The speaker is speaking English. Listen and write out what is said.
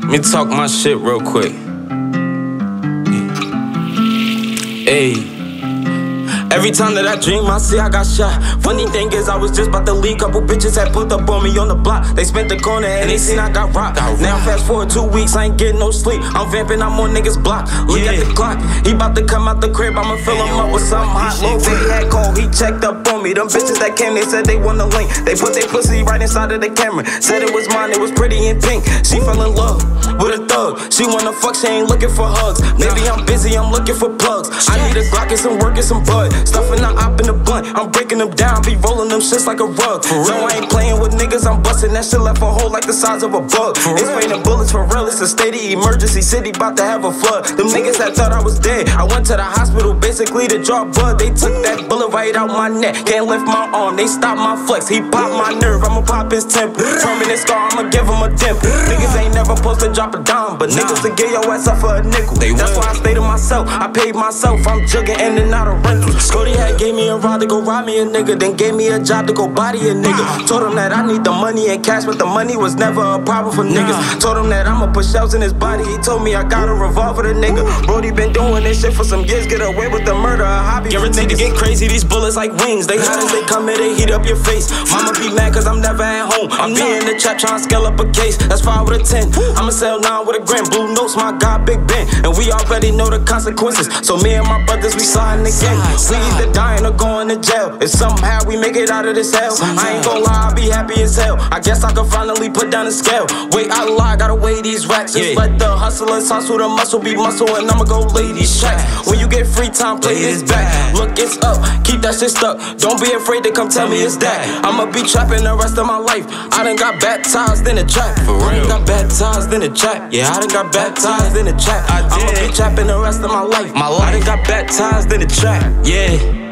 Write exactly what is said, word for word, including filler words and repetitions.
Let me talk my shit real quick. Ayy. Every time that I dream, I see I got shot. Funny thing is, I was just about to leave. Couple bitches had put up on me on the block. They spent the corner and they seen I got rocked. Now fast forward two weeks, I ain't getting no sleep. I'm vamping, I'm on niggas' block. Look yeah. at the clock, he about to come out the crib. I'ma fill him up with something hot. Low baby had called, he checked up on me. Them bitches that came, they said they want the link. They put their pussy right inside of the camera. Said it was mine, it was pretty and pink. She fell in love with a thug. She wanna fuck, she ain't looking for hugs. Maybe I'm busy, I'm looking for plugs. I need a Glock and some work and some bud. Stuffing the op in the blunt, I'm breaking them down, be rolling them shits like a rug. No, I ain't playing with niggas, I'm busting that shit left a hole like the size of a bug. It's raining bullets for real, it's a state of emergency, city bout to have a flood. Them niggas that thought I was dead, I went to the hospital basically to draw blood. They took that bullet right out my neck, can't lift my arm, they stopped my flex. He popped my nerve, I'ma pop his temper. Permanent scar, I'ma give him a dimple. Niggas ain't never supposed to drop a dime, but niggas to get your ass up for a nickel. That's why I stay to myself, I paid myself, I'm jugging in and out of rentals. Cody had gave me a ride to go rob me a nigga, then gave me a job to go body a nigga. Told him that I need the money and cash, but the money was never a problem for niggas. Told him that I'ma put shells in his body, he told me I got a revolver the nigga. Brody been doing this shit for some years, get away with the murder, a hobby. Guaranteed to get crazy, these bullets like wings, they hot as they come here, they heat up your face. Mama be mad cause I'm never at home, I'm be in the trap trying to scale up a case. That's five with a ten, I'ma sell nine with a grand. Blue notes, my God, Big Ben, and we already know the consequences. So me and my brothers, we sliding again. We either dying or going to jail. If somehow we make it out of this hell, I ain't gon' lie, I'll be happy as hell. I guess I can finally put down the scale. Wait, I lie, gotta weigh these racks. Just yeah. let the hustlers hustle, the muscle be muscle, and I'ma go lay these tracks. When you get free time, play this back. Look, it's up, keep that shit stuck. Don't be afraid to come tell me it's that. I'ma be trapping the rest of my life. I done got baptized in the trap. For real. I done got baptized in the trap. Yeah, I done got baptized in the trap. I'ma be trapping the rest of my life. My life. I done got baptized in the trap. Yeah.